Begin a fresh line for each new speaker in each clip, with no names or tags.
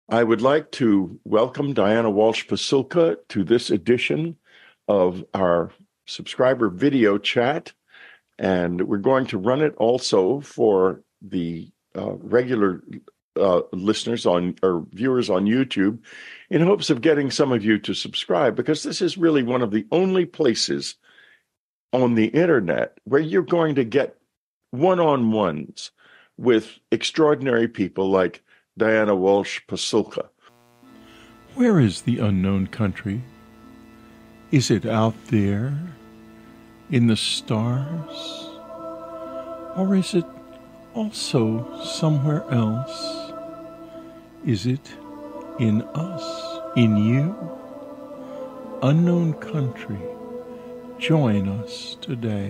I would like to welcome Diana Walsh Pasulka to this edition of our subscriber video chat. And we're going to run it also for the regular listeners or viewers on YouTube in hopes of getting some of you to subscribe, because this is really one of the only places on the internet where you're going to get one-on-ones with extraordinary people like Diana Walsh Pasulka.
Where is the unknown country? Is it out there in the stars? Or is it also somewhere else? Is it in us, in you? Unknown country, join us today.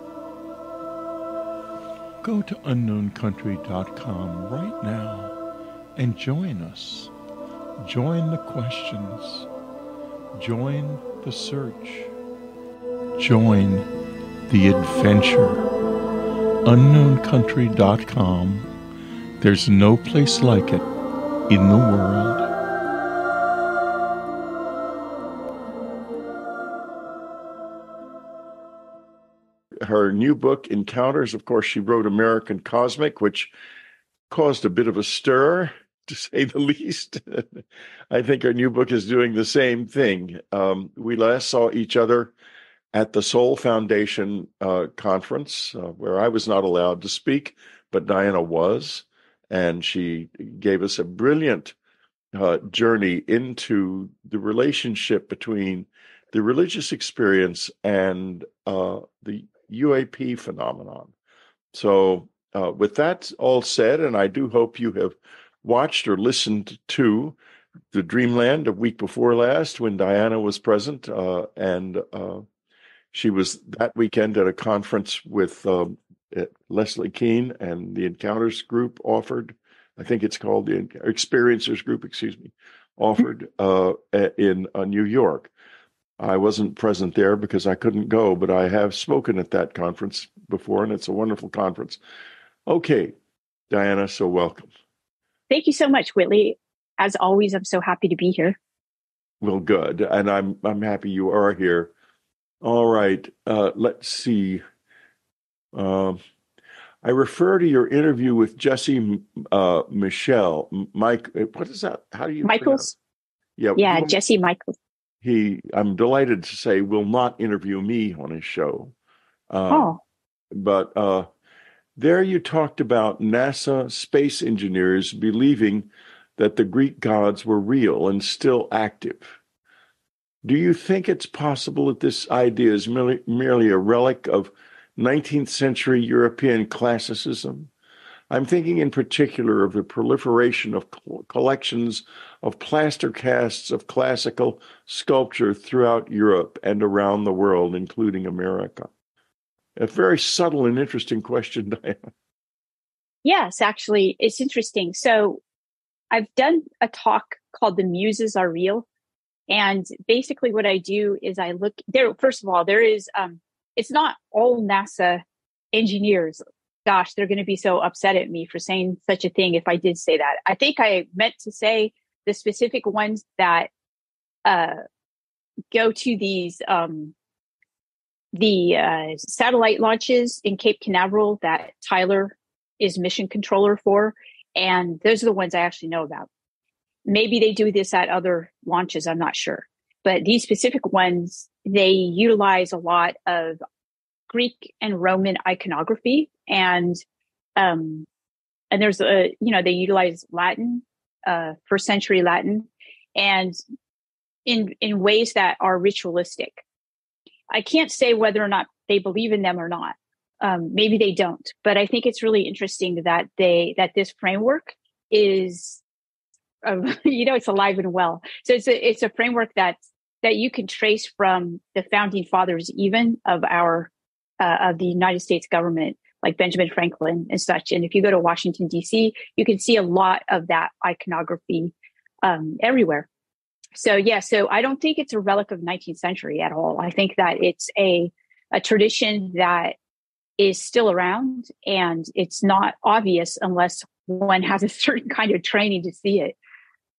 Go to unknowncountry.com right now and join us. Join the questions. Join the search. Join the adventure. Unknowncountry.com. There's no place like it in the world.
Her new book, Encounters, of course, she wrote American Cosmic, which caused a bit of a stir, to say the least. I think her new book is doing the same thing. We last saw each other at the Soul Foundation conference, where I was not allowed to speak, but Diana was, and she gave us a brilliant journey into the relationship between the religious experience and the UAP phenomenon. So with that all said, and I do hope you have watched or listened to the Dreamland a week before last when Diana was present, and she was that weekend at a conference with Leslie Keene and the Encounters group offered. I think it's called the Experiencers group, offered in New York. I wasn't present there because I couldn't go, but I have spoken at that conference before, and it's a wonderful conference. Okay, Diana, so welcome.
Thank you so much, Whitley. As always, I'm so happy to be here.
Well, good, and I'm happy you are here. All right, let's see. I refer to your interview with Jesse Michel. Mike, what is that? How do you
Michaels?
Yeah,
Jesse Michaels.
I'm delighted to say, will not interview me on his show. But there you talked about NASA space engineers believing that the Greek gods were real and still active. Do you think it's possible that this idea is merely a relic of 19th century European classicism? I'm thinking in particular of the proliferation of collections of plaster casts of classical sculpture throughout Europe and around the world, including America. A very subtle and interesting question, Diana.
Yes, actually, it's interesting. So I've done a talk called The Muses Are Real. And basically what I do is I look there. First of all, there is, it's not all NASA engineers. Gosh, they're going to be so upset at me for saying such a thing if I did say that. I think I meant to say the specific ones that go to these the satellite launches in Cape Canaveral that Tyler is mission controller for. And those are the ones I actually know about. Maybe they do this at other launches, I'm not sure. But these specific ones, they utilize a lot of Greek and Roman iconography, and there's they utilize Latin, first century Latin, and in ways that are ritualistic. I can't say whether or not they believe in them or not. Maybe they don't, but I think it's really interesting that this framework is, it's alive and well. So it's a framework that you can trace from the founding fathers, even of of the United States government, like Benjamin Franklin and such. And if you go to Washington, D.C., you can see a lot of that iconography everywhere. So I don't think it's a relic of 19th century at all. I think that it's a tradition that is still around, and it's not obvious unless one has a certain kind of training to see it.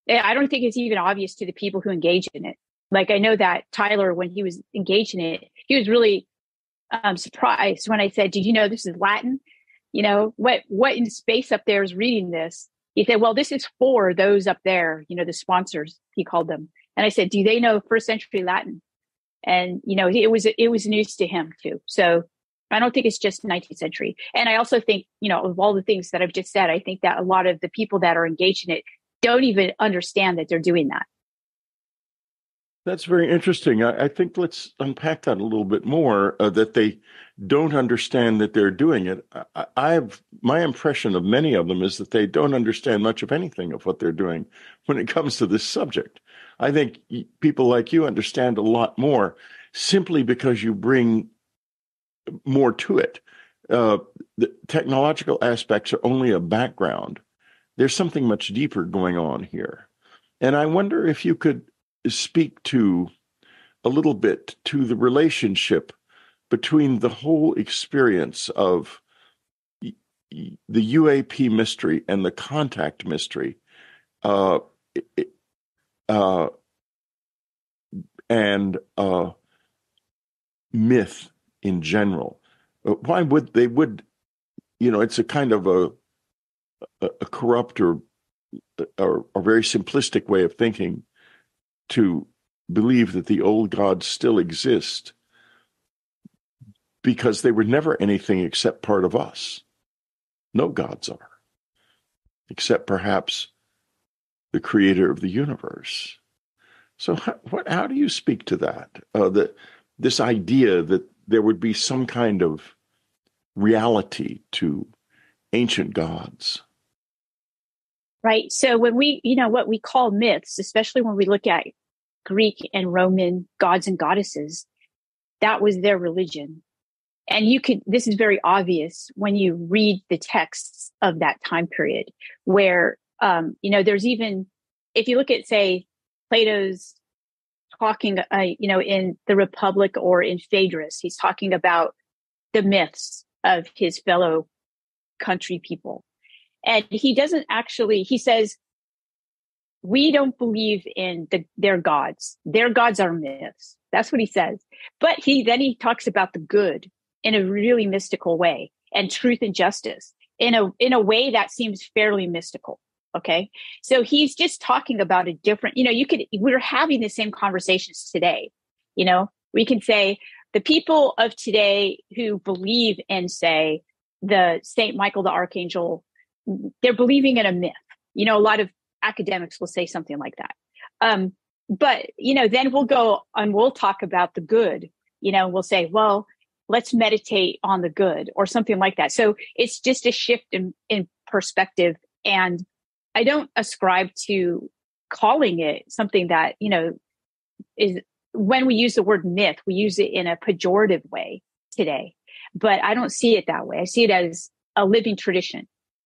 I don't think it's even obvious to the people who engage in it. Like, I know that Tyler, when he was engaged in it, he was really surprised when I said, "Did you know this is Latin? You know, what in space up there is reading this?" He said, "Well, this is for those up there, you know, the sponsors," he called them. And I said, "Do they know first century Latin?" And, you know, it was news to him too. So I don't think it's just 19th century. And I also think, you know, of all the things that I've just said, I think that a lot of the people that are engaged in it don't even understand that they're doing that.
That's very interesting. I think let's unpack that a little bit more, that they don't understand that they're doing it. My impression of many of them is that they don't understand much of anything of what they're doing when it comes to this subject. I think people like you understand a lot more simply because you bring more to it. The technological aspects are only a background. There's something much deeper going on here. And I wonder if you could speak to a little bit to the relationship between the whole experience of the UAP mystery and the contact mystery, uh, and myth in general. Why would they you know, it's a kind of a corrupt or a very simplistic way of thinking to believe that the old gods still exist because they were never anything except part of us. No gods are, except perhaps the creator of the universe. So how do you speak to that? This idea that there would be some kind of reality to ancient gods.
Right. So when we, you know, what we call myths, especially when we look at Greek and Roman gods and goddesses, that was their religion. And this is very obvious when you read the texts of that time period where, you know, there's even, if you look at, say, Plato's talking, you know, in the Republic or in Phaedrus, he's talking about the myths of his fellow country people. And he doesn't actually, he says, we don't believe in their gods. Their gods are myths. That's what he says. But then he talks about the good in a really mystical way, and truth and justice in a way that seems fairly mystical. Okay. So he's just talking about a different, you know, we're having the same conversations today. You know, we can say the people of today who believe in, say, the Saint Michael the Archangel, they're believing in a myth. You know, a lot of academics will say something like that. But, you know, then we'll go and we'll talk about the good, you know, we'll say, well, let's meditate on the good or something like that. So it's just a shift in perspective. And I don't ascribe to calling it something that, you know, is, when we use the word myth, we use it in a pejorative way today, but I don't see it that way. I see it as a living tradition.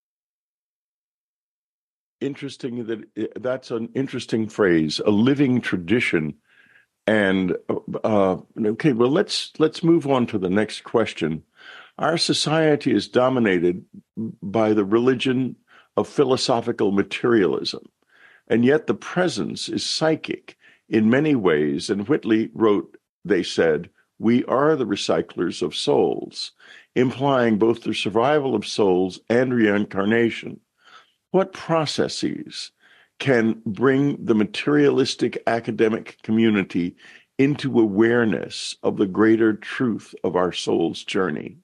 Interesting that's an interesting phrase, a living tradition. And okay, well, let's move on to the next question. Our society is dominated by the religion of philosophical materialism, and yet the presence is psychic in many ways. And Whitley wrote, they said, we are the recyclers of souls, implying both the survival of souls and reincarnation. What processes can bring the materialistic academic community into awareness of the greater truth of our soul's journey?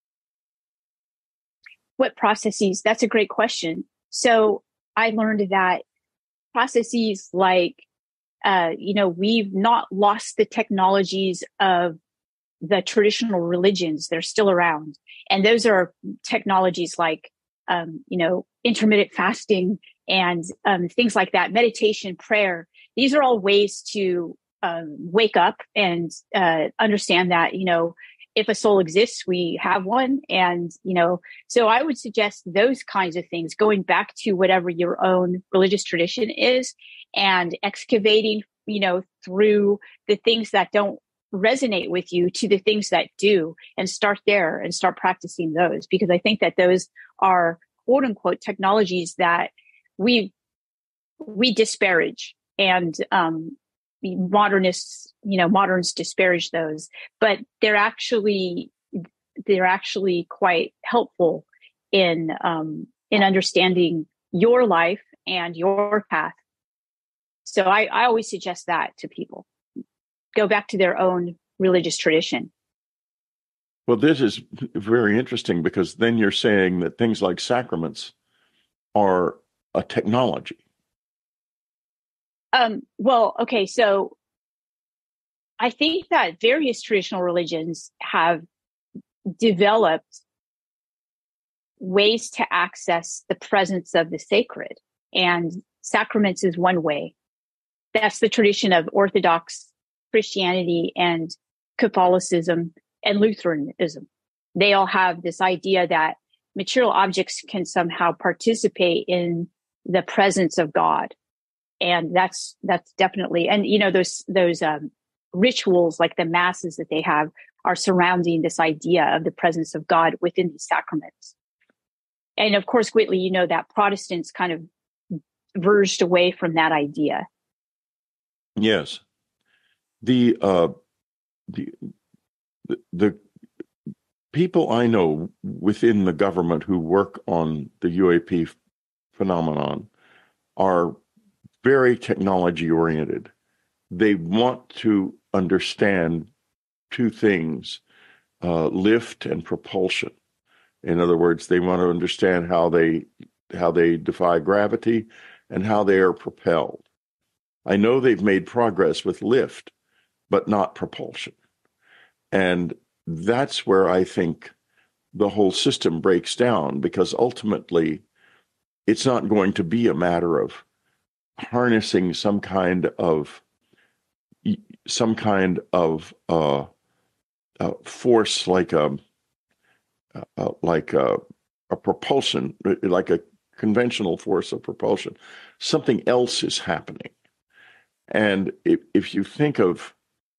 What processes? That's a great question. So I learned that processes like, you know, we've not lost the technologies of the traditional religions. They're still around. And those are technologies like, you know, intermittent fasting and things like that, meditation, prayer. These are all ways to wake up and understand that, you know, if a soul exists, we have one. And, you know, so I would suggest those kinds of things, going back to whatever your own religious tradition is and excavating, you know, through the things that don't resonate with you to the things that do, and start there and start practicing those, because I think that those are quote unquote technologies that we've we disparage, and moderns disparage those, but they're actually quite helpful in understanding your life and your path. So I always suggest that to people. Go back to their own religious tradition.
Well, this is very interesting, because then you're saying that things like sacraments are a technology.
Well, okay, so I think that various traditional religions have developed ways to access the presence of the sacred, and sacraments is one way. That's the tradition of Orthodox Christianity and Catholicism and Lutheranism. They all have this idea that material objects can somehow participate in the presence of God. And that's definitely, and those rituals like the masses that they have are surrounding this idea of the presence of God within these sacraments. And of course, Whitley, that Protestants kind of verged away from that idea.
Yes. The people I know within the government who work on the UAP phenomenon are very technology oriented. They want to understand two things, lift and propulsion. In other words, they want to understand how they defy gravity and how they are propelled. I know they've made progress with lift, but not propulsion. And that's where I think the whole system breaks down, because ultimately it's not going to be a matter of harnessing some kind of force like a propulsion, like a conventional force of propulsion. Something else is happening. And if you think of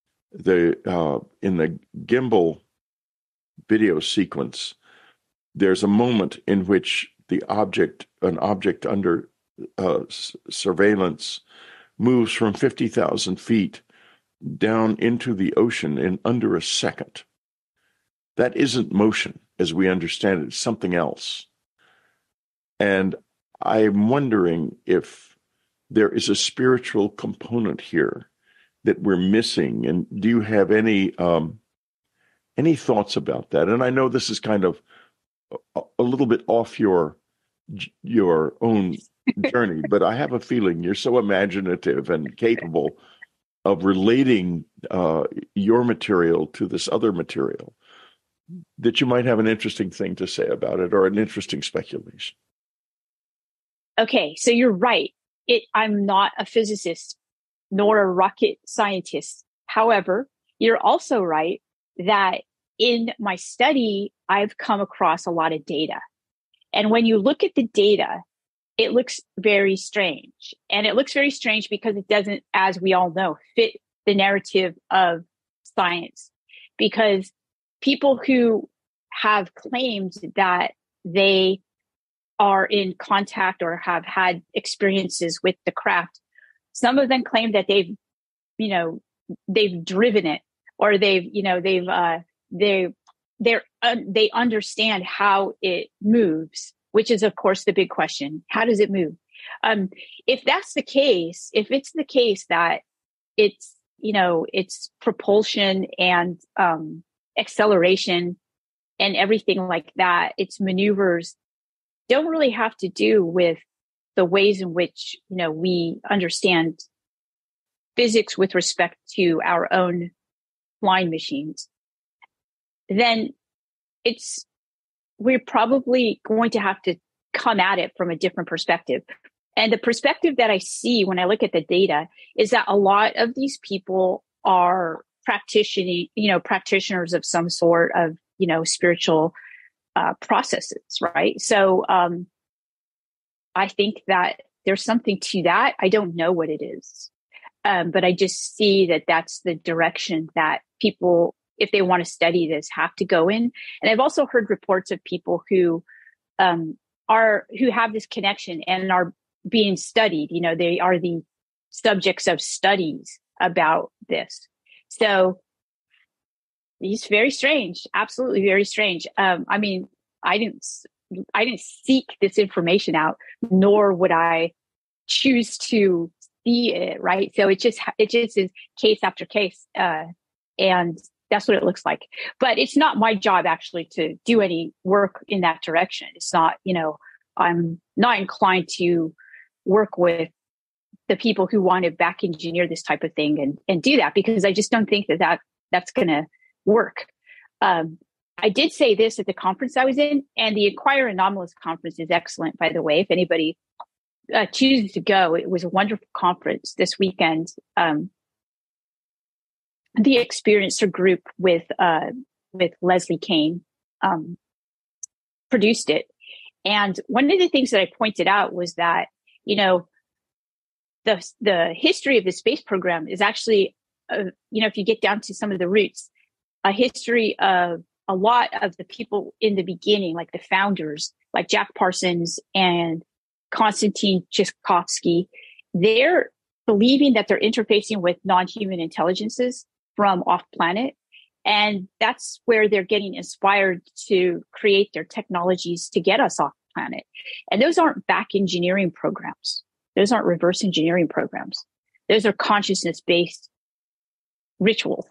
in the gimbal video sequence, there's a moment in which an object under surveillance moves from 50,000 feet down into the ocean in under a second. That isn't motion as we understand it. It's something else. And I'm wondering if there is a spiritual component here that we're missing. And do you have any thoughts about that? And I know this is kind of a little bit off your own journey, but I have a feeling you're so imaginative and capable of relating your material to this other material that you might have an interesting thing to say about it, or an interesting speculation.
Okay, so you're right. I'm not a physicist nor a rocket scientist. However, you're also right that in my study, I've come across a lot of data. And when you look at the data, it looks very strange. And it looks very strange because it doesn't, as we all know, fit the narrative of science. Because people who have claimed that they are in contact or have had experiences with the craft, some of them claim that they've driven it, or they understand how it moves, which is of course the big question. How does it move? If that's the case, if it's the case that it's propulsion and acceleration and everything like that, its maneuvers don't really have to do with the ways in which we understand physics with respect to our own flying machines, then we're probably going to have to come at it from a different perspective. And the perspective that I see when I look at the data is that a lot of these people are practitioners of some sort of, spiritual processes, right? So I think that there's something to that. I don't know what it is, but I just see that that's the direction that people, if they want to study this, have to go in. And I've also heard reports of people who have this connection and are being studied. They are the subjects of studies about this. So it's very strange, absolutely very strange. I mean, I didn't seek this information out, nor would I choose to see it. Right. So it just is case after case. And that's what it looks like. But it's not my job actually to do any work in that direction. It's not, I'm not inclined to work with the people who want to back engineer this type of thing and do that, because I just don't think that's going to work. I did say this at the conference I was in, and the Inquire Anomalous conference is excellent, by the way. If anybody chooses to go, it was a wonderful conference this weekend. The Experiencer group with Leslie Kane produced it. And one of the things that I pointed out was that, the history of the space program is actually, if you get down to some of the roots, a history of a lot of the people in the beginning, like the founders, like Jack Parsons and Konstantin Tchaikovsky. They're believing that they're interfacing with non-human intelligences from off planet. And that's where they're getting inspired to create their technologies to get us off planet. And those aren't back engineering programs. Those aren't reverse engineering programs. Those are consciousness-based rituals.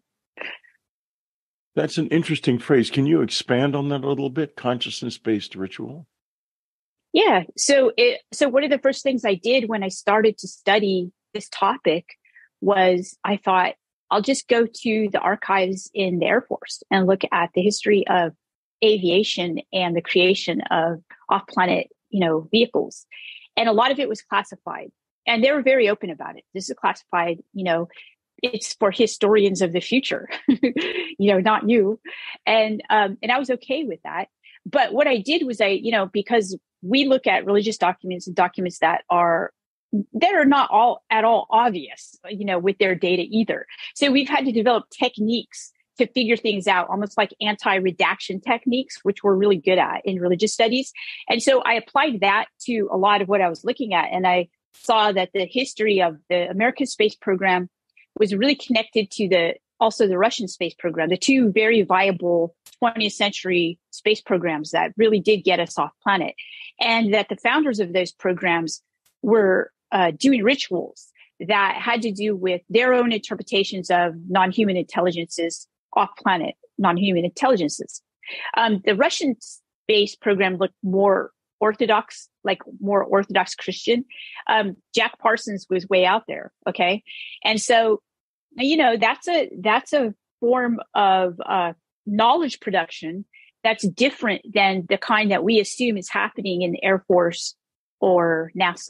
That's an interesting phrase. Can you expand on that a little bit? Consciousness-based ritual?
Yeah. So one of the first things I did when I started to study this topic was I thought, I'll just go to the archives in the Air Force and look at the history of aviation and the creation of off-planet, vehicles. And a lot of it was classified, and they were very open about it. This is classified, it's for historians of the future, not you. And I was okay with that. But what I did was because we look at religious documents and documents that are not all at all obvious, with their data either. So we've had to develop techniques to figure things out, almost like anti-redaction techniques, which we're really good at in religious studies. And so I applied that to a lot of what I was looking at. And I saw that the history of the American space program was really connected to also the Russian space program, the two very viable 20th century space programs that really did get us off planet. And that the founders of those programs were doing rituals that had to do with their own interpretations of non-human intelligences, off-planet non-human intelligences. The Russian space program looked more orthodox, like more Orthodox Christian. Jack Parsons was way out there. Okay. And so, that's a form of knowledge production that's different than the kind that we assume is happening in the Air Force or NASA.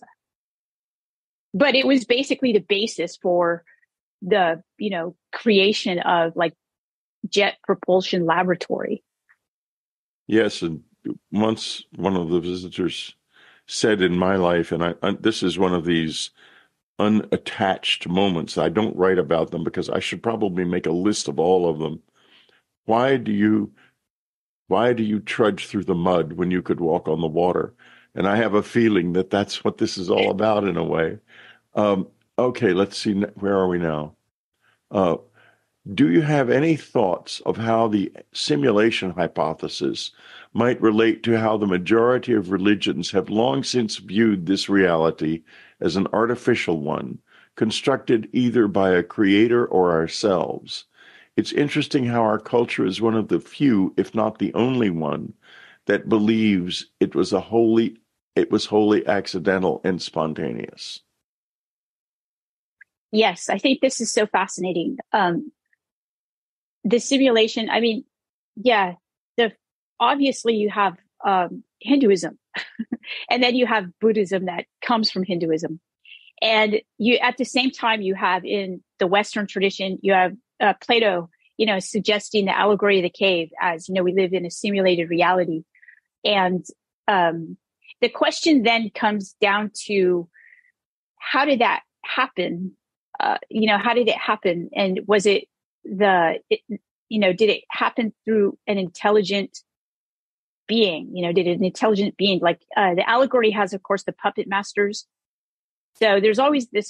But it was basically the basis for the, creation of like jet propulsion laboratory.
Yes. And once one of the visitors said in my life, and this is one of these unattached moments. I don't write about them because I should probably make a list of all of them. Why do you trudge through the mud when you could walk on the water? And I have a feeling that that's what this is all about in a way. Okay, let's see. Where are we now? Do you have any thoughts of how the simulation hypothesis might relate to how the majority of religions have long since viewed this reality as an artificial one, constructed either by a creator or ourselves? It's interesting how our culture is one of the few, if not the only one, that believes it was wholly accidental and spontaneous.
Yes, I think this is so fascinating. The simulation, obviously you have Hinduism, and then you have Buddhism that comes from Hinduism. And you, at the same time, you have in the Western tradition, you have Plato, suggesting the allegory of the cave as, we live in a simulated reality. And the question then comes down to, how did that happen? How did it happen? And was it did it happen through an intelligent being? Did an intelligent being, like the allegory has, of course, the puppet masters. So there's always this,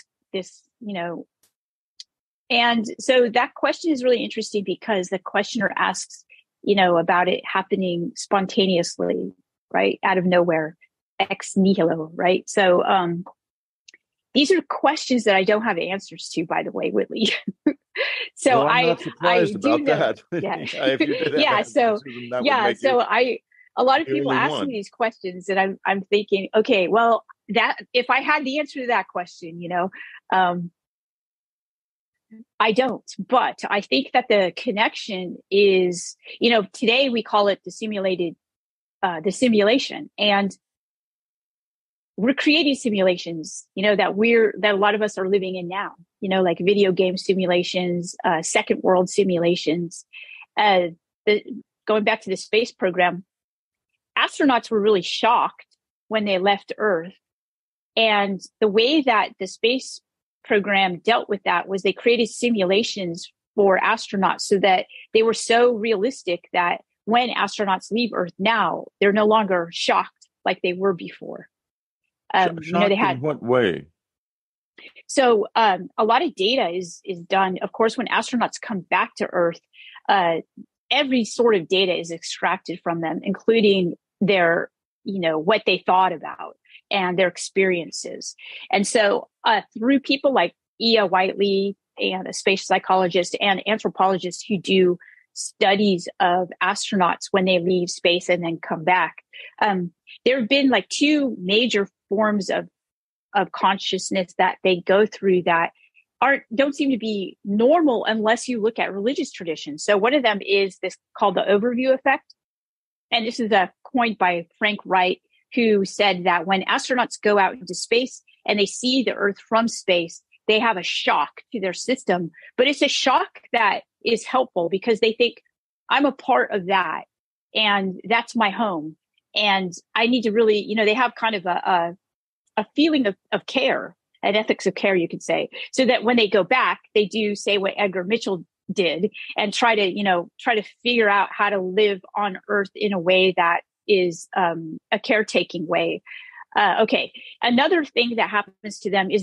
and so that question is really interesting because the questioner asks, about it happening spontaneously, right? Out of nowhere, ex nihilo, right? So these are questions that I don't have answers to, by the way, Whitley. So
well, I'm not surprised about that.
Yeah.
If you did have
Yeah.
answers
So,
to them, that would
yeah.
make
So
you
a lot of
the
people
only
ask me
one.
these questions, and I'm thinking, okay, well, that if I had the answer to that question, I don't, but I think that the connection is, today we call it the simulation, and we're creating simulations, that a lot of us are living in now, like video game simulations, second world simulations. Going back to the space program, astronauts were really shocked when they left Earth. And the way that the space program dealt with that was they created simulations for astronauts so that they were so realistic that when astronauts leave Earth now, they're no longer shocked like they were before.
Shocked
They had,
in what way?
So a lot of data is done. Of course, when astronauts come back to Earth, every sort of data is extracted from them, including their, what they thought about and their experiences. And so through people like Whitley and a space psychologist and anthropologist who do studies of astronauts when they leave space and then come back, there have been like two major forms of consciousness that they go through that don't seem to be normal unless you look at religious traditions. So one of them is this called the overview effect. And this is coined by Frank Wright, who said that when astronauts go out into space and they see the Earth from space, they have a shock to their system, but it's a shock that is helpful because they think, I'm a part of that and that's my home. And I need to really, they have kind of a feeling of care, an ethics of care, you could say, so that when they go back, they do say what Edgar Mitchell did and try to figure out how to live on Earth in a way that is a caretaking way. Okay. Another thing that happens to them is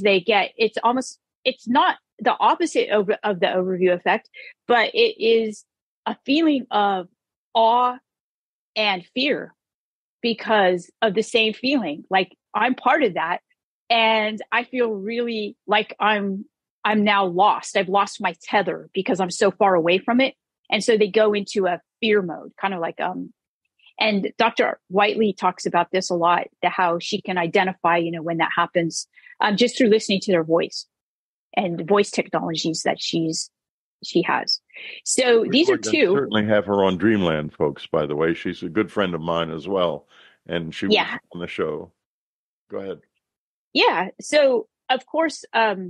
it's not the opposite of the overview effect, but it is a feeling of awe and fear because of the same feeling. Like, I'm part of that. And I feel really like I'm now lost. I've lost my tether because I'm so far away from it. And so they go into a fear mode, kind of like, and Dr. Whitley talks about this a lot, how she can identify, when that happens, just through listening to their voice and voice technologies that she has. So these are two.
Certainly have her on Dreamland, folks, by the way. She's a good friend of mine as well. And she was on the show. Go ahead. Yeah.
So of course,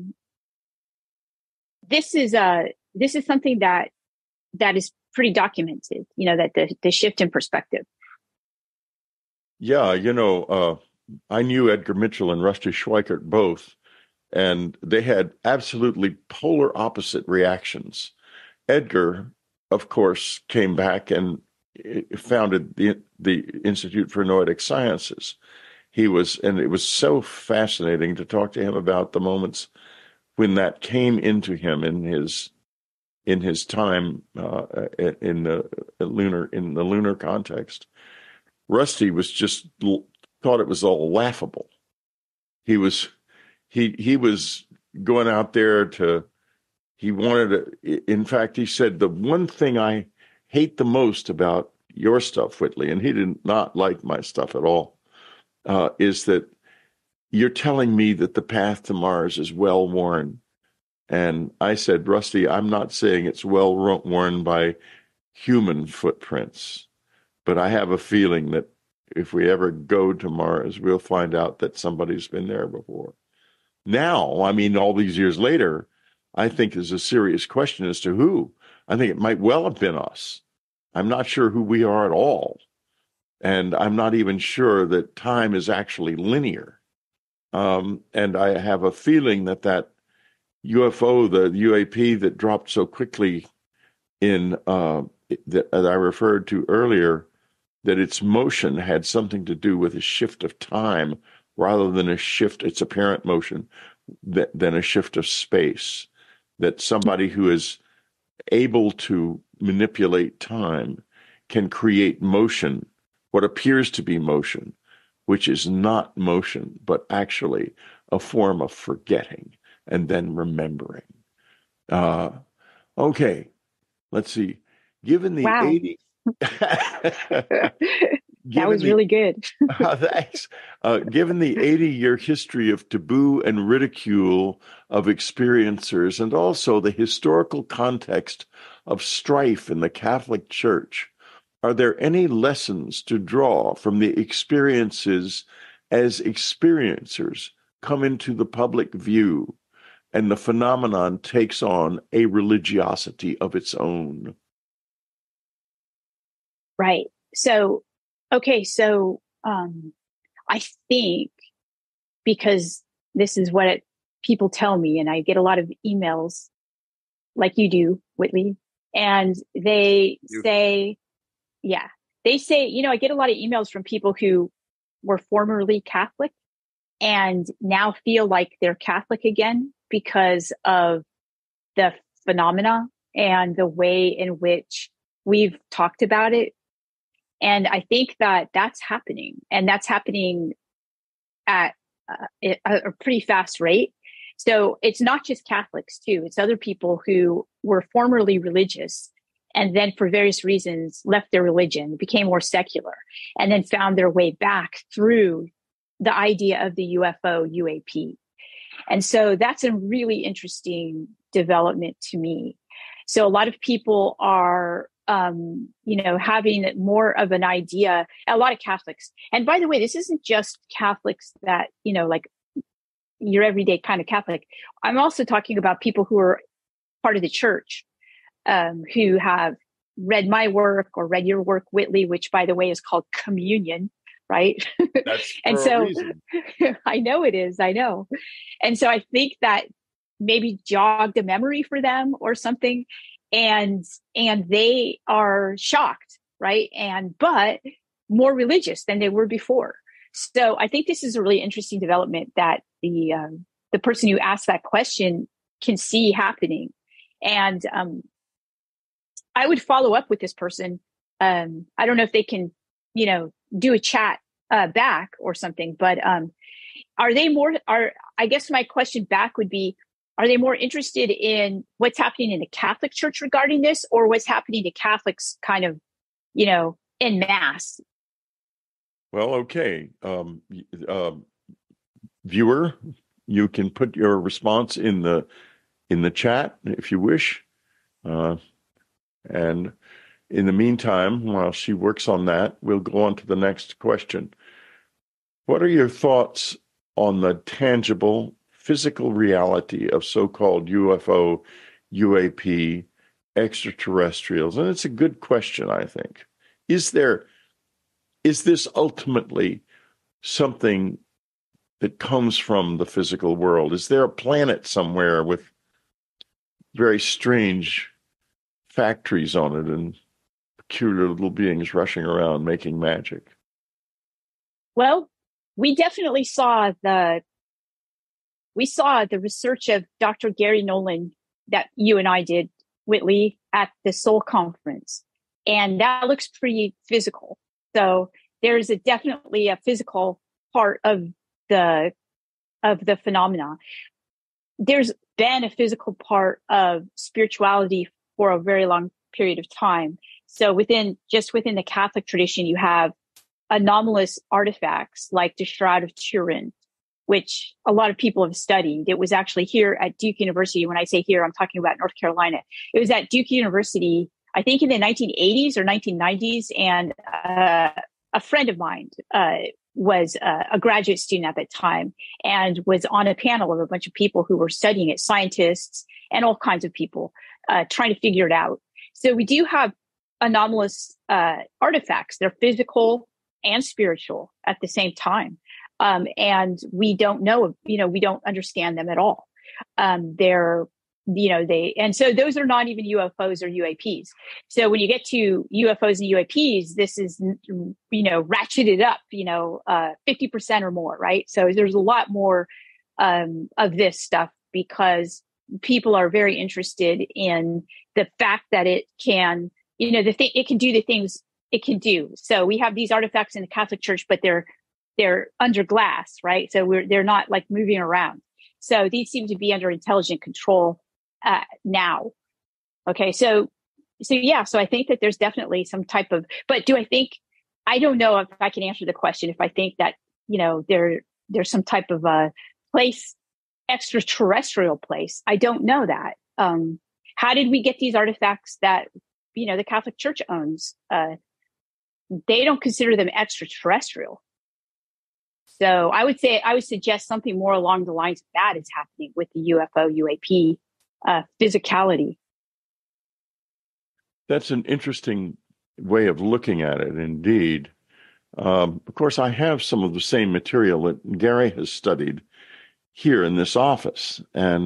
this is something that is pretty documented, that the shift in perspective.
Yeah. I knew Edgar Mitchell and Rusty Schweikert both, and they had absolutely polar opposite reactions. Edgar, of course, came back and founded the Institute for Noetic Sciences. It was so fascinating to talk to him about the moments when that came into him in his time in the lunar context. Rusty was just thought it was all laughable. He was going out there he wanted to, in fact, he said, the one thing I hate the most about your stuff, Whitley, and he did not like my stuff at all, is that you're telling me that the path to Mars is well worn. And I said, Rusty, I'm not saying it's well worn by human footprints, but I have a feeling that if we ever go to Mars, we'll find out that somebody's been there before. Now, I mean, all these years later, I think there's a serious question as to who. I think it might well have been us. I'm not sure who we are at all. And I'm not even sure that time is actually linear. And I have a feeling that UFO, the UAP that dropped so quickly that I referred to earlier, that its motion had something to do with a shift of time rather than its apparent motion, than a shift of space. That somebody who is able to manipulate time can create motion, what appears to be motion, which is not motion, but actually a form of forgetting and then remembering. Okay, let's see. Given the
Wow.
80
That was really good.
Thanks. Given the 80-year history of taboo and ridicule of experiencers, and also the historical context of strife in the Catholic Church, are there any lessons to draw from the experiences as experiencers come into the public view and the phenomenon takes on a religiosity of its own?
Right. So, okay. So, I think because this is what people tell me, and I get a lot of emails like you do, Whitley, and they say, I get a lot of emails from people who were formerly Catholic and now feel like they're Catholic again because of the phenomena and the way in which we've talked about it. And I think that that's happening, and that's happening at a pretty fast rate. So it's not just Catholics too. It's other people who were formerly religious and then for various reasons left their religion, became more secular, and then found their way back through the idea of the UFO UAP. And so that's a really interesting development to me. So a lot of people are, having more of an idea, a lot of Catholics. And by the way, this isn't just Catholics that, like your everyday kind of Catholic. I'm also talking about people who are part of the church, who have read my work or read your work, Whitley, which by the way is called Communion, right?
That's
and
for
so
a reason.
I know it is. I know. And so I think that maybe jogged a memory for them or something. And they are shocked, right? But more religious than they were before. So I think this is a really interesting development that the person who asked that question can see happening. And I would follow up with this person. I don't know if they can, do a chat back or something, but I guess my question back would be, are they more interested in what's happening in the Catholic Church regarding this, or what's happening to Catholics kind of, en masse?
Well, okay. Viewer, you can put your response in the chat if you wish. And in the meantime, while she works on that, we'll go on to the next question. What are your thoughts on the tangible physical reality of so-called UFO, UAP, extraterrestrials? And it's a good question, I think. Is this ultimately something that comes from the physical world? Is there a planet somewhere with very strange factories on it and peculiar little beings rushing around making magic?
Well, we definitely saw the research of Dr. Gary Nolan that you and I did, Whitley, at the Seoul conference. And that looks pretty physical. So there's definitely a physical part of the phenomena. There's been a physical part of spirituality for a very long period of time. So within the Catholic tradition, you have anomalous artifacts like the Shroud of Turin, which a lot of people have studied. It was actually here at Duke University. When I say here, I'm talking about North Carolina. It was at Duke University, I think in the 1980s or 1990s. And a friend of mine was a graduate student at that time and was on a panel of a bunch of people who were studying it, scientists and all kinds of people trying to figure it out. So we do have anomalous artifacts. They're physical and spiritual at the same time. And we don't know, we don't understand them at all. They're and so those are not even UFOs or UAPs. So when you get to UFOs and UAPs, this is, ratcheted up, 50% or more, right? So there's a lot more of this stuff because people are very interested in the fact that it can, it can do the things it can do. So we have these artifacts in the Catholic Church, but they're under glass, right? So they're not like moving around. So these seem to be under intelligent control now. Okay. So I think that there's definitely some type of, but I don't know if I can answer the question. If I think that, there's some type of a place, extraterrestrial place. I don't know that. How did we get these artifacts that, the Catholic Church owns? They don't consider them extraterrestrial. So I would suggest something more along the lines of that is happening with the UFO, UAP physicality.
That's an interesting way of looking at it, indeed. Of course, I have some of the same material that Gary has studied here in this office, and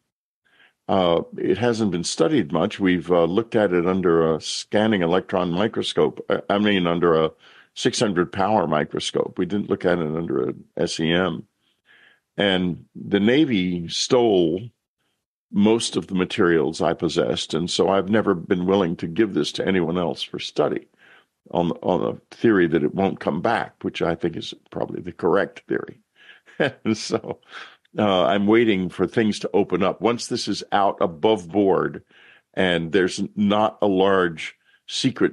it hasn't been studied much. We've looked at it under a scanning electron microscope. Under a 600 power microscope. We didn't look at it under a SEM. And the Navy stole most of the materials I possessed, and so I've never been willing to give this to anyone else for study on the theory that it won't come back, which I think is probably the correct theory. So I'm waiting for things to open up. Once this is out above board and there's not a large secret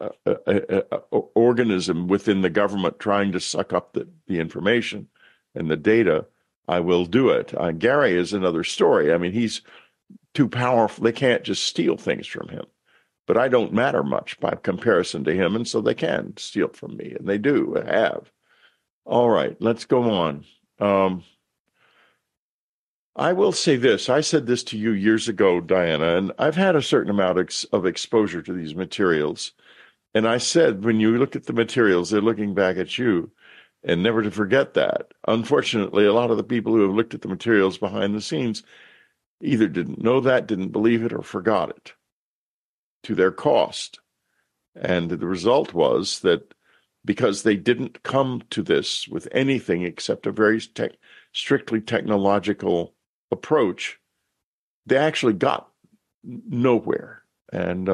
organism within the government trying to suck up the information and the data, I will do it. Gary is another story. I mean, he's too powerful. They can't just steal things from him. But I don't matter much by comparison to him, and so they can steal from me, and they do, have. All right, let's go on. I will say this. I said this to you years ago, Diana, and I've had a certain amount of exposure to these materials. And I said, when you look at the materials, they're looking back at you, and never to forget that. Unfortunately, a lot of the people who have looked at the materials behind the scenes either didn't know that, didn't believe it, or forgot it to their cost. And the result was that because they didn't come to this with anything except a very strictly technological approach, they actually got nowhere. And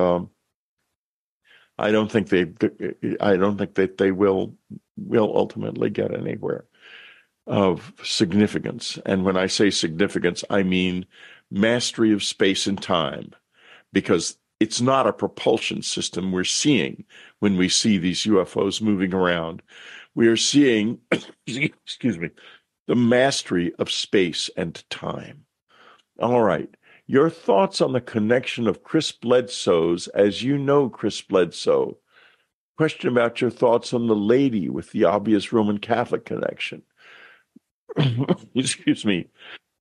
I don't think that they will ultimately get anywhere of significance. And when I say significance, I mean mastery of space and time, because it's not a propulsion system we're seeing when we see these UFOs moving around. We are seeing, excuse me, the mastery of space and time. All right. Your thoughts on the connection of Chris Bledsoe's, as you know Chris Bledsoe. Question about your thoughts on the lady with the obvious Roman Catholic connection. Excuse me.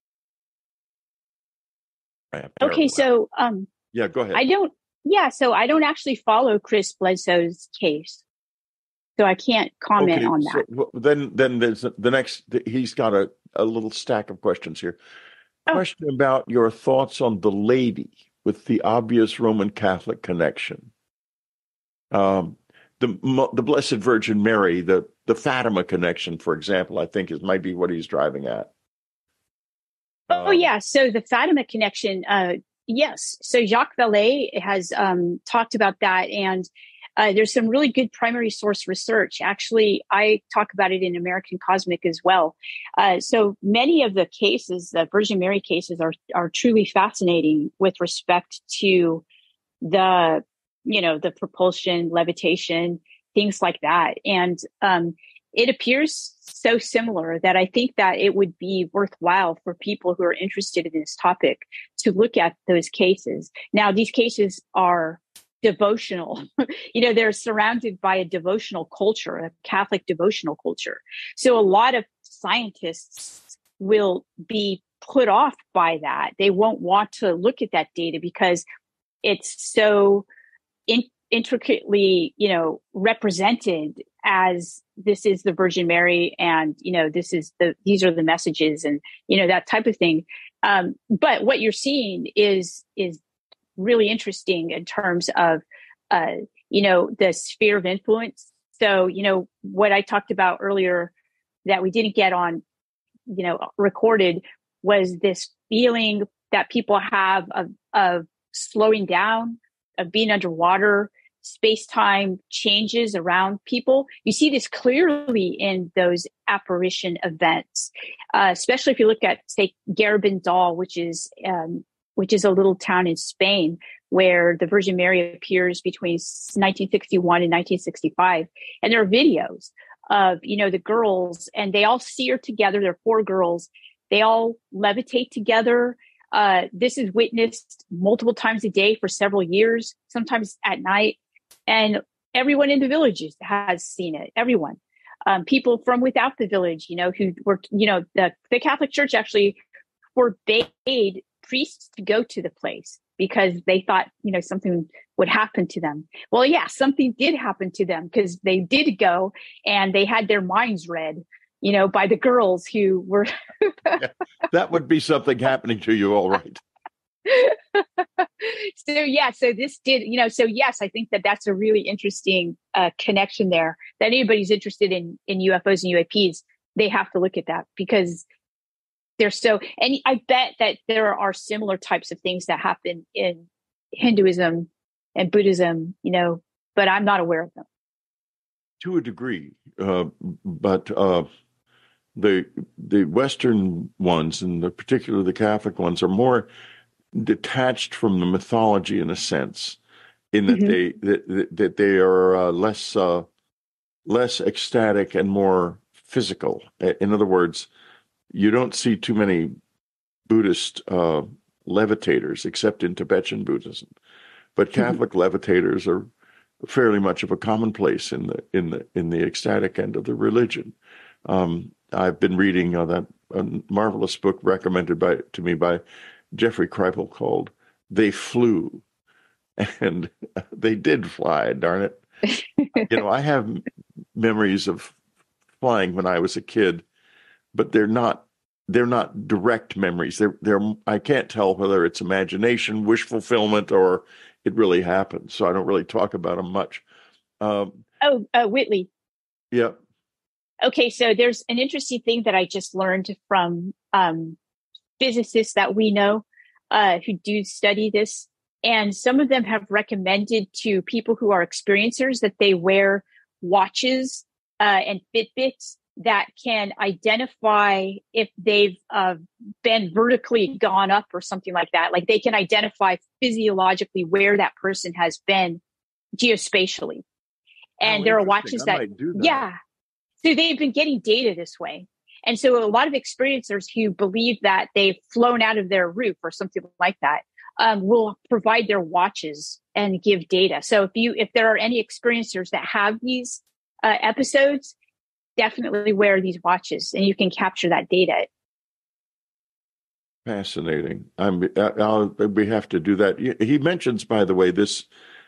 Okay, so
yeah, go ahead.
So I don't actually follow Chris Bledsoe's case, so I can't comment on that.
So, then there's the next. He's got a little stack of questions here. Question about your thoughts on the lady with the obvious Roman Catholic connection. The Blessed Virgin Mary, the Fatima connection, for example, I think might be what he's driving at.
So the Fatima connection, yes. So Jacques Vallée has talked about that, and there's some really good primary source research. Actually, I talk about it in American Cosmic as well. So many of the cases, the Virgin Mary cases, are truly fascinating with respect to the propulsion, levitation, things like that. And it appears so similar that I think that it would be worthwhile for people who are interested in this topic to look at those cases. Now, these cases are devotional. They're surrounded by a devotional culture, a Catholic devotional culture. So a lot of scientists will be put off by that. They won't want to look at that data because it's so intricately, represented as this is the Virgin Mary, and these are the messages, and that type of thing. But what you're seeing is really interesting in terms of, the sphere of influence. So, what I talked about earlier that we didn't get on, recorded was this feeling that people have of slowing down, of being underwater, space-time changes around people. You see this clearly in those apparition events, especially if you look at, say, Garabandal, which is a little town in Spain where the Virgin Mary appears between 1961 and 1965. And there are videos of, the girls, and they all see her together. There are 4 girls. They all levitate together. This is witnessed multiple times a day for several years, sometimes at night. And everyone in the villages has seen it. Everyone. People from without the village, who were, the Catholic Church actually forbade priests to go to the place because they thought, something would happen to them. Well, yeah, something did happen to them because they did go and they had their minds read, by the girls who were.
Yeah, that would be something happening to you, all right.
So this did, so yes, I think that's a really interesting connection there, that anybody's interested in UFOs and UAPs, they have to look at that because they're and I bet that there are similar types of things that happen in Hinduism and Buddhism, but I'm not aware of them.
To a degree, but the Western ones, and particularly the Catholic ones, are more detached from the mythology in a sense, in that that they are less ecstatic and more physical. In other words, you don't see too many Buddhist levitators except in Tibetan Buddhism, but Catholic levitators are fairly much of a commonplace in the ecstatic end of the religion. I've been reading that marvelous book recommended to me by Jeffrey Kripal called "They Flew," and they did fly. Darn it! I have memories of flying when I was a kid, but they're not direct memories. They're I can't tell whether it's imagination, wish fulfillment, or it really happened. So I don't really talk about them much.
Whitley.
Yeah.
Okay, so there's an interesting thing that I just learned from physicists that we know who do study this. And some of them have recommended to people who are experiencers that they wear watches and Fitbits that can identify if they've been vertically gone up or something like that. Like they can identify physiologically where that person has been geospatially. And there are watches that. Yeah. So they've been getting data this way. And so a lot of experiencers who believe that they've flown out of their roof or something like that will provide their watches and give data. So if there are any experiencers that have these episodes, definitely wear these watches and you can capture that data.
Fascinating. We have to do that. He mentions, by the way, this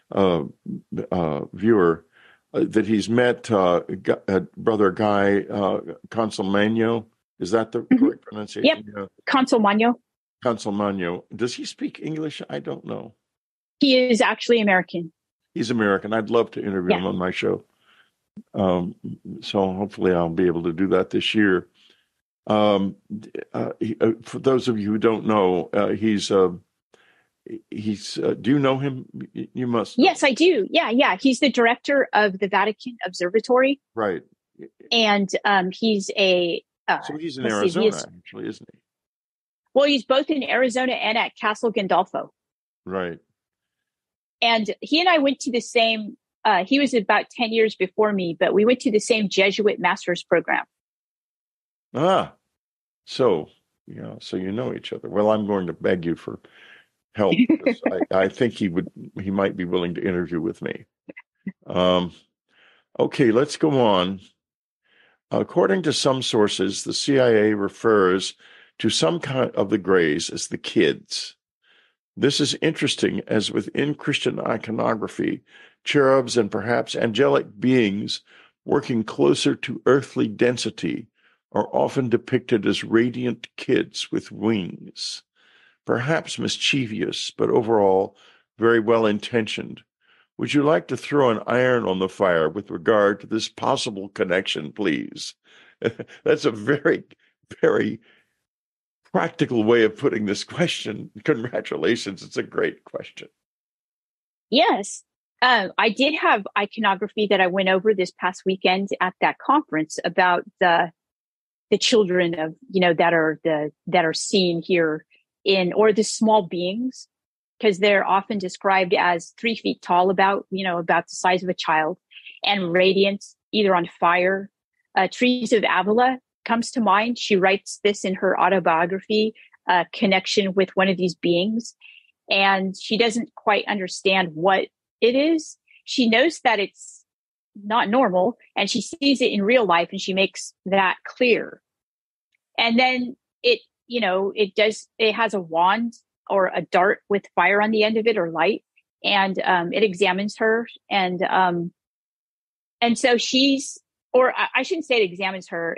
viewer that he's met Brother Guy Consolmagno. Is that the correct pronunciation?
Yep. Consolmagno.
Consolmagno. Does he speak English? I don't know.
He is actually American.
He's American. I'd love to interview him on my show. So hopefully I'll be able to do that this year. For those of you who don't know, he's do you know him? You must know.
Yes, I do. Yeah. He's the director of the Vatican Observatory.
Right.
And he's
so he's in Arizona, actually, isn't he?
Well, he's both in Arizona and at Castle Gandolfo.
Right.
And he and I went to the same, he was about 10 years before me, but we went to the same Jesuit master's program.
So you know each other. Well, I'm going to beg you for help. I think he might be willing to interview with me. Okay, let's go on. According to some sources, the CIA refers to some kind of the Greys as the kids. This is interesting, as within Christian iconography, cherubs and perhaps angelic beings working closer to earthly density are often depicted as radiant kids with wings, perhaps mischievous, but overall very well intentioned. Would you like to throw an iron on the fire with regard to this possible connection, please? That's a very, very practical way of putting this question. Congratulations. It's a great question.
Yes. I did have iconography that I went over this past weekend at that conference about the children of, that are seen here or the small beings, because they're often described as 3 feet tall, about the size of a child, and radiant, either on fire. Teresa of Avila comes to mind. She writes this in her autobiography, connection with one of these beings. And she doesn't quite understand what it is. She knows that it's not normal, and she sees it in real life, and she makes that clear. And then it has a wand or a dart with fire on the end of it, or light. And it examines her. And so I shouldn't say it examines her.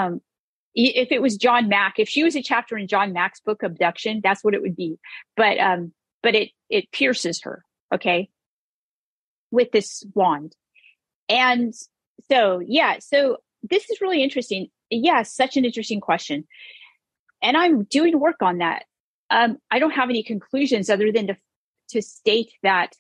If it was John Mack, if she was a chapter in John Mack's book, Abduction, that's what it would be. But it pierces her, okay, with this wand. And so this is really interesting. Yeah, such an interesting question. And I'm doing work on that. I don't have any conclusions other than to state that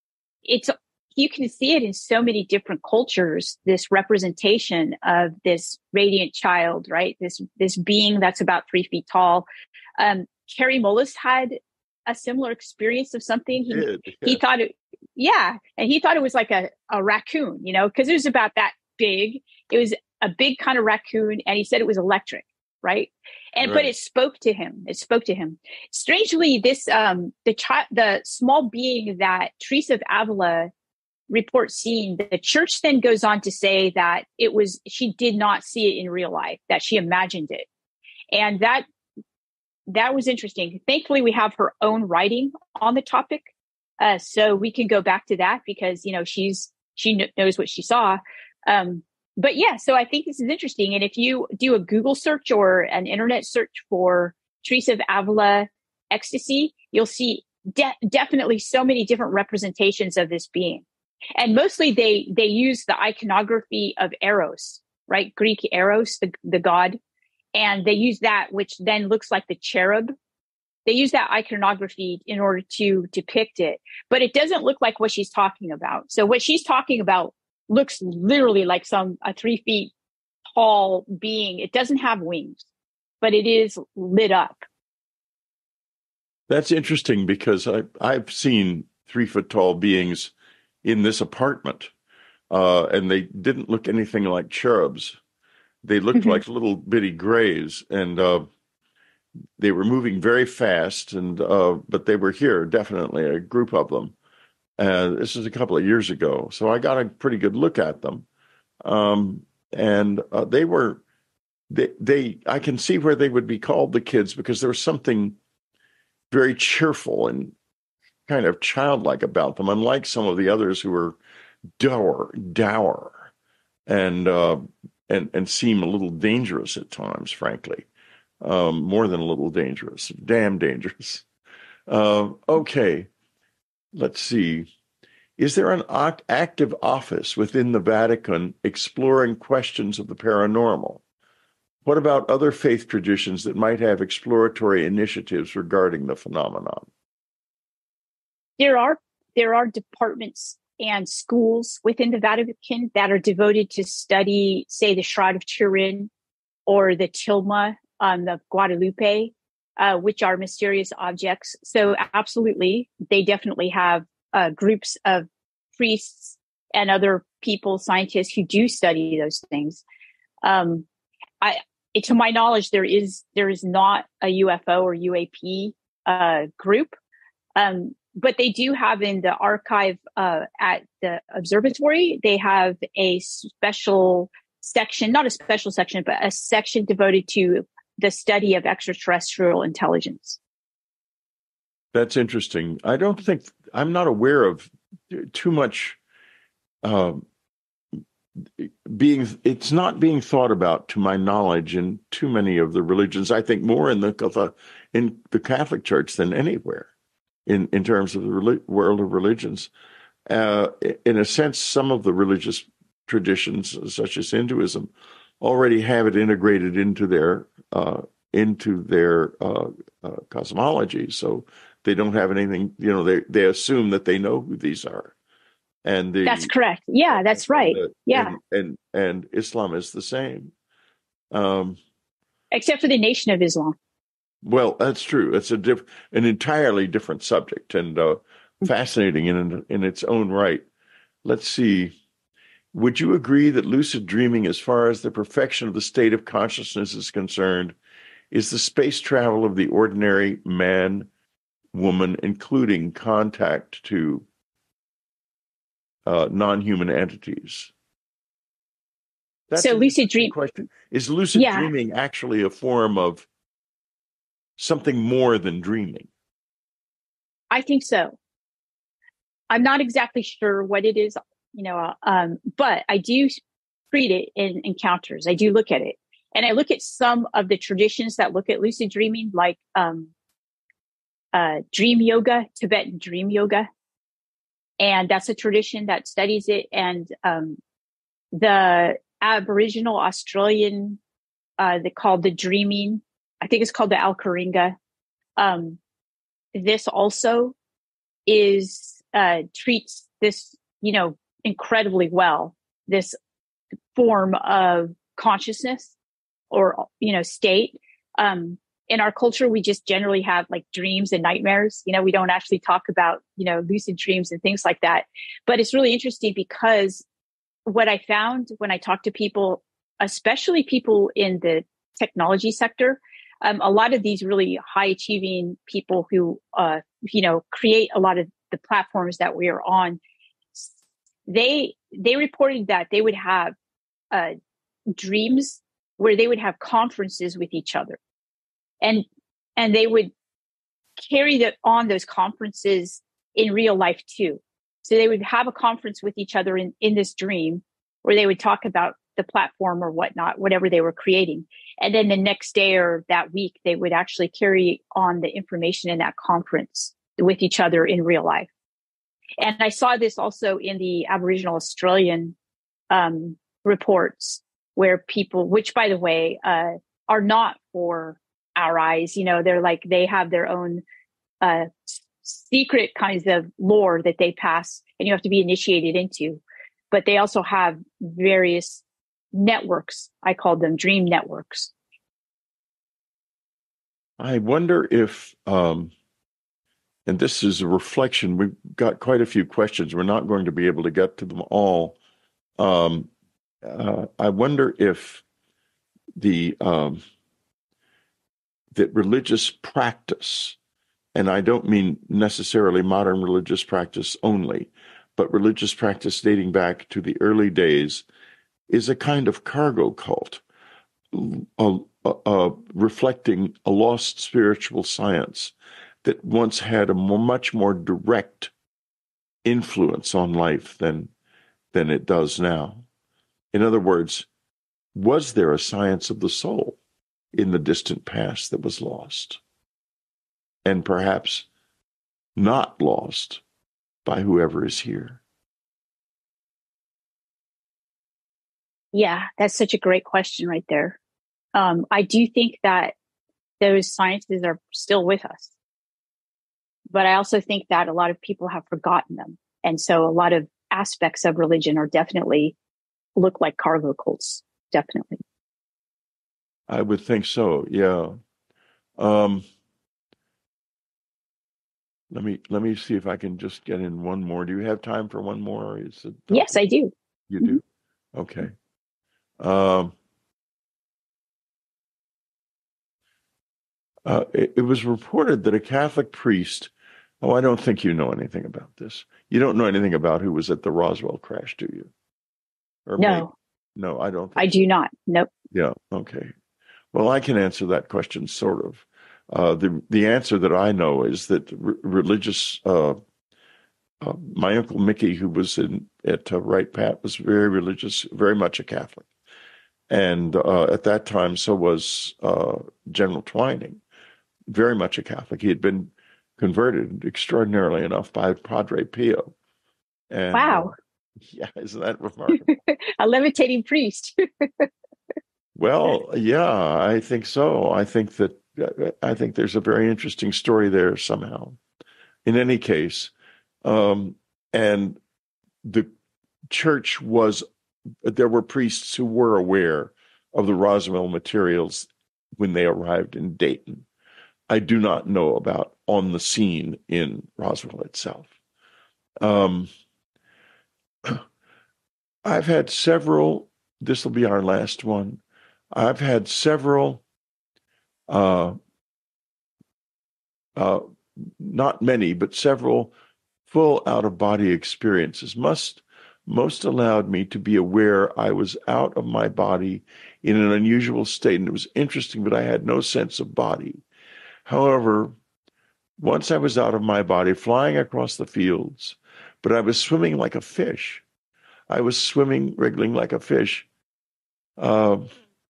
you can see it in so many different cultures, this representation of this radiant child, right? This being that's about 3 feet tall. Carrie Mullis had a similar experience of something. He thought it, and he thought it was like a raccoon, because it was about that big. It was a big kind of raccoon, and he said it was electric, right? But it spoke to him. Strangely, this the small being that Teresa of Avila reports seeing, the church then goes on to say that she did not see it in real life, that she imagined it. And that was interesting. Thankfully, we have her own writing on the topic. So we can go back to that because, she knows what she saw. But yeah, so I think this is interesting. And if you do a Google search or an internet search for Teresa of Avila ecstasy, you'll see definitely so many different representations of this being. And mostly they use the iconography of Eros, right? Greek Eros, the god. And they use that, which then looks like the cherub. They use that iconography in order to depict it, but it doesn't look like what she's talking about. So what she's talking about looks literally like a 3 feet tall being. It doesn't have wings, but it is lit up.
That's interesting because I've seen 3 foot tall beings in this apartment, and they didn't look anything like cherubs. They looked like little bitty grays, and they were moving very fast, but they were here, definitely, a group of them. This is a couple of years ago, so I got a pretty good look at them. I can see where they would be called the kids because there was something very cheerful and kind of childlike about them, unlike some of the others who were dour and seem a little dangerous at times, frankly. More than a little dangerous, damn dangerous. Okay, let's see. Is there an active office within the Vatican exploring questions of the paranormal? What about other faith traditions that might have exploratory initiatives regarding the phenomenon?
There are departments and schools within the Vatican that are devoted to study, say, the Shroud of Turin or the tilma of Guadalupe, which are mysterious objects. So absolutely, they definitely have groups of priests and other people, scientists who do study those things. To my knowledge, there is not a UFO or UAP group, but they do have in the archive at the observatory. They have a special section, not a special section, but a section devoted to the study of extraterrestrial intelligence.
That's interesting. I'm not aware of too much it's not being thought about, to my knowledge, in too many of the religions. I think more in the Catholic Church than anywhere in terms of the world of religions. In a sense, some of the religious traditions, such as Hinduism, already have it integrated into their cosmology. So they don't have anything. They assume that they know who these are, and
That's correct. Yeah, that's right. Yeah,
and Islam is the same.
Except for the Nation of Islam.
Well, that's true. It's an entirely different subject, and fascinating in its own right. Let's see. Would you agree that lucid dreaming, as far as the perfection of the state of consciousness is concerned, is the space travel of the ordinary man, woman, including contact to non-human entities? That's
so lucid dream
question. Is lucid dreaming actually a form of something more than dreaming?
I think so. I'm not exactly sure what it is, but I do treat it in encounters. I do look at it. And I look at some of the traditions that look at lucid dreaming, like dream yoga, Tibetan dream yoga. And that's a tradition that studies it. And the Aboriginal Australian, they called the dreaming, I think it's called the Alkaringa. This also treats this, incredibly well, this form of consciousness or, state. In our culture, we just generally have like dreams and nightmares. We don't actually talk about, lucid dreams and things like that. But it's really interesting because what I found when I talked to people, especially people in the technology sector, a lot of these really high achieving people who, create a lot of the platforms that we are on, they reported that they would have dreams where they would have conferences with each other. And they would carry on those conferences in real life too. So they would have a conference with each other in this dream where they would talk about the platform or whatnot, whatever they were creating. And then the next day or that week, they would actually carry on the information in that conference with each other in real life. And I saw this also in the Aboriginal Australian reports where people, which by the way, are not for our eyes, they're like, they have their own secret kinds of lore that they pass and you have to be initiated into. But they also have various networks. I call them dream networks.
I wonder if, and this is a reflection, we've got quite a few questions. We're not going to be able to get to them all. I wonder if that religious practice, and I don't mean necessarily modern religious practice only, but religious practice dating back to the early days, is a kind of cargo cult, reflecting a lost spiritual science that once had a much more direct influence on life than it does now. In other words, was there a science of the soul in the distant past that was lost, and perhaps not lost by whoever is here?
Yeah, that's such a great question right there. I do think that those sciences are still with us, but I also think that a lot of people have forgotten them. And so a lot of aspects of religion are definitely look like cargo cults. Definitely.
I would think so. Yeah. Let me see if I can just get in one more. Do you have time for one more? Or is it
Yes, I do.
You do? Okay. It was reported that a Catholic priest, I don't think you know anything about this. You don't know anything about who was at the Roswell crash, do you? Or
no.
Maybe? No, I don't think
I do not. Nope.
Yeah, okay. Well, I can answer that question, sort of. The answer that I know is that religious My Uncle Mickey, who was at Wright Pat, was very religious, very much a Catholic. And at that time, so was General Twining, very much a Catholic. He had been converted, extraordinarily enough, by Padre Pio. And
Wow.
yeah, isn't that remarkable?
A levitating priest.
Well, yeah, I think so. I think there's a very interesting story there somehow. In any case, and the church there were priests who were aware of the Roswell materials when they arrived in Dayton. I do not know about on the scene in Roswell itself. I've had several, this will be our last one. I've had several, not many, but several full out-of-body experiences. Most allowed me to be aware I was out of my body in an unusual state. And it was interesting, but I had no sense of body. However, once I was out of my body, flying across the fields, but I was swimming like a fish. I was swimming, wriggling like a fish. I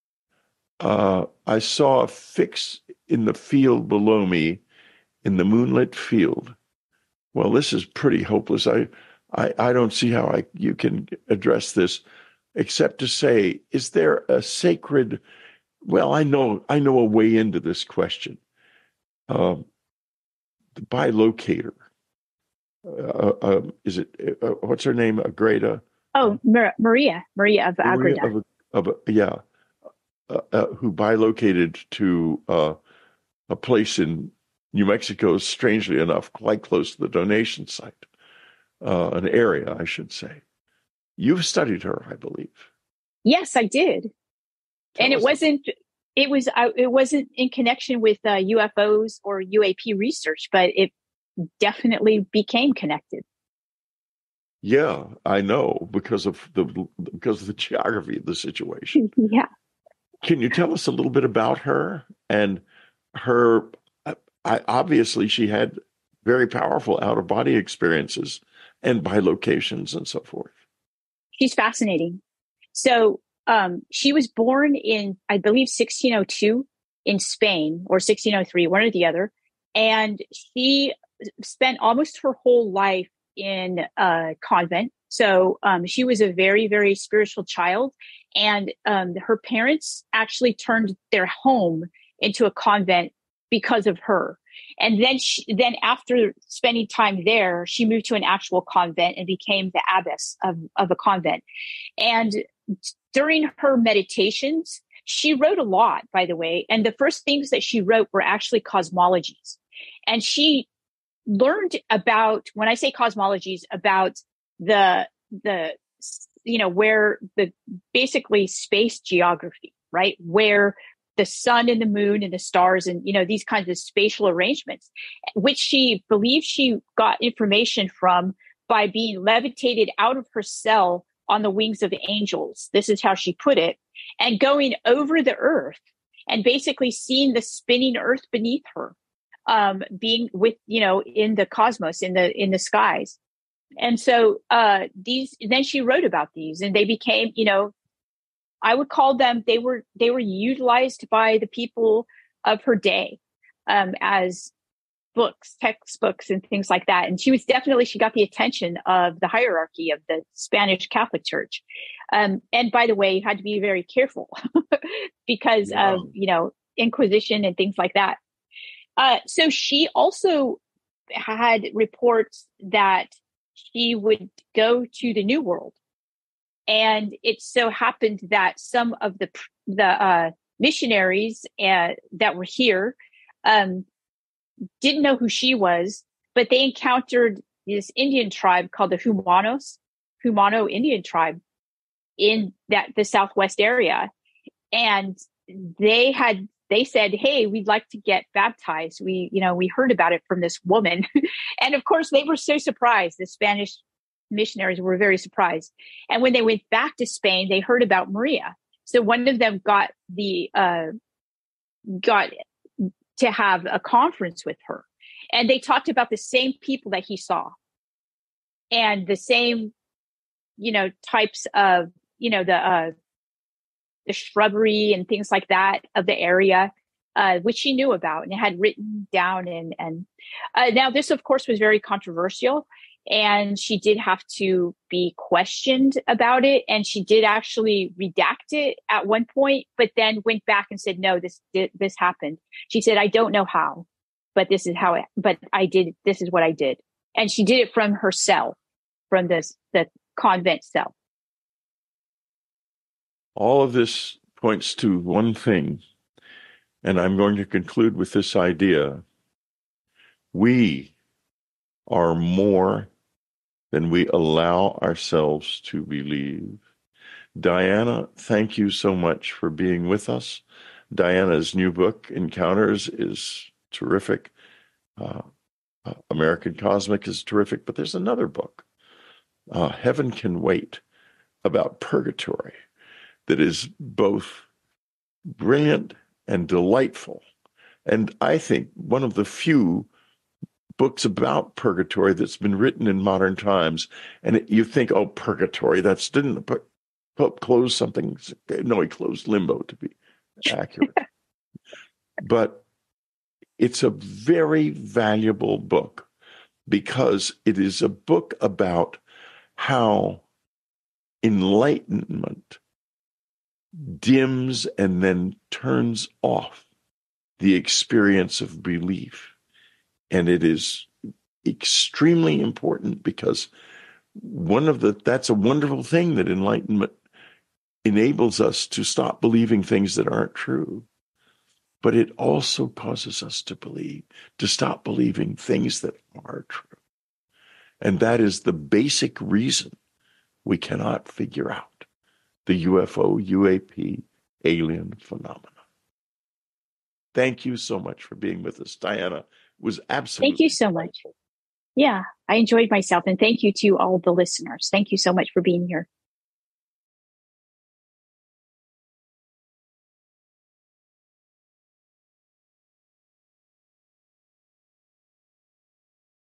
saw a fix in the field below me, in the moonlit field. Well, this is pretty hopeless. I don't see how you can address this, except to say, is there a sacred? Well, I know a way into this question. The bilocator. Is it what's her name? Agreda.
Oh, Maria of Agreda.
Who bilocated to a place in New Mexico, strangely enough, quite close to the donation site, an area, I should say. You've studied her, I believe.
Yes, I did. And it wasn't in connection with UFOs or UAP research, but it definitely became connected.
Yeah, I know, because of the geography of the situation.
Yeah.
Can you tell us a little bit about her and her? Obviously, she had very powerful out-of-body experiences and bilocations and so forth.
She's fascinating. So she was born in, I believe, 1602 in Spain, or 1603, one or the other. And she spent almost her whole life in a convent. So she was a very, very spiritual child. And her parents actually turned their home into a convent because of her. And then after spending time there, she moved to an actual convent and became the abbess of a convent. And during her meditations, she wrote a lot, by the way. And the first things that she wrote were actually cosmologies. And she learned about, when I say cosmologies, about the where the basically space geography, right? Where the sun and the moon and the stars and, these kinds of spatial arrangements, which she believes she got information from by being levitated out of her cell on the wings of angels. This is how she put it, and going over the earth and basically seeing the spinning earth beneath her, being with, in the cosmos, in the skies. And so, then she wrote about these, and they became, I would call them, they were utilized by the people of her day, as books, textbooks, and things like that. And she got the attention of the hierarchy of the Spanish Catholic Church. And by the way, you had to be very careful because of, Inquisition and things like that. So she also had reports that she would go to the New World. And it so happened that some of the missionaries that were here didn't know who she was, but they encountered this Indian tribe called the Humano Indian tribe in the Southwest area. And they said, "Hey, we'd like to get baptized. We heard about it from this woman." And of course they were so surprised. The Spanish missionaries were very surprised. And when they went back to Spain, they heard about Maria. So one of them got to have a conference with her, and they talked about the same people that he saw. and the same, types of, the shrubbery and things like that of the area, which she knew about and had written down. And now this, of course, was very controversial, and she did have to be questioned about it. And she did actually redact it at one point, but then went back and said, no, this happened. She said, I don't know how, but this is how but I did. This is what I did. And she did it from her cell, from the convent cell.
All of this points to one thing, and I'm going to conclude with this idea. We are more than we allow ourselves to believe. Diana, thank you so much for being with us. Diana's new book, Encounters, is terrific. American Cosmic is terrific, but there's another book, Heaven Can Wait, about purgatory, that is both brilliant and delightful. And I think one of the few books about purgatory that's been written in modern times. And you think, oh, purgatory, didn't the Pope close something? No, he closed limbo, to be accurate. But it's a very valuable book because it is a book about how enlightenment dims and then turns off the experience of belief. And it is extremely important because that's a wonderful thing, that enlightenment enables us to stop believing things that aren't true. But it also causes us to stop believing things that are true. And that is the basic reason we cannot figure out the UFO, UAP, alien phenomena. Thank you so much for being with us, Diana. It was absolutely.
Thank you so much. Yeah, I enjoyed myself. And thank you to all the listeners. Thank you so much for being here.